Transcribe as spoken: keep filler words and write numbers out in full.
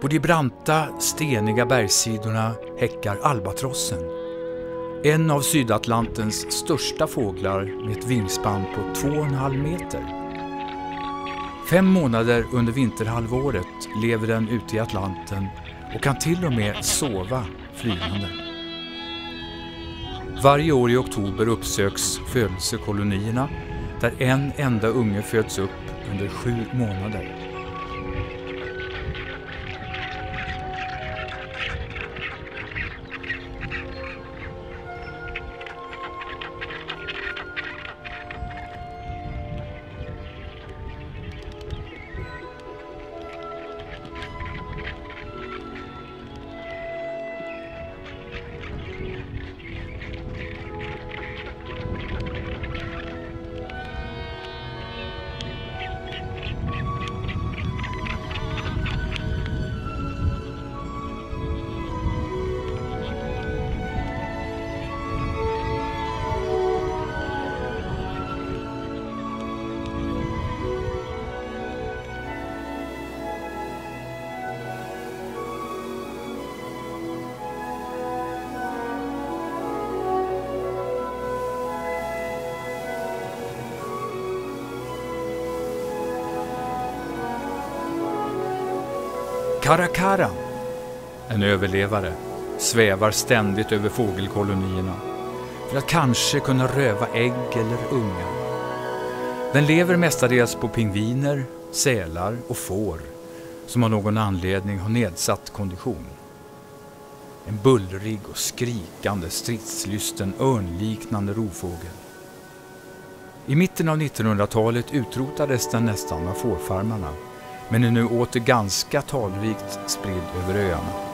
På de branta, steniga bergssidorna häckar albatrossen. En av Sydatlantens största fåglar med ett vingspann på två och en halv meter. Fem månader under vinterhalvåret lever den ute i Atlanten och kan till och med sova flygande. Varje år i oktober uppsöks födelsekolonierna där en enda unge föds upp under sju månader. Caracara, en överlevare, svävar ständigt över fågelkolonierna för att kanske kunna röva ägg eller ungar. Den lever mestadels på pingviner, sälar och får som av någon anledning har nedsatt kondition. En bullrig och skrikande, stridslysten, örnliknande rovfågel. I mitten av nittonhundratalet utrotades den nästan av fårfarmarna, men är nu åter ganska talrikt spridd över öarna.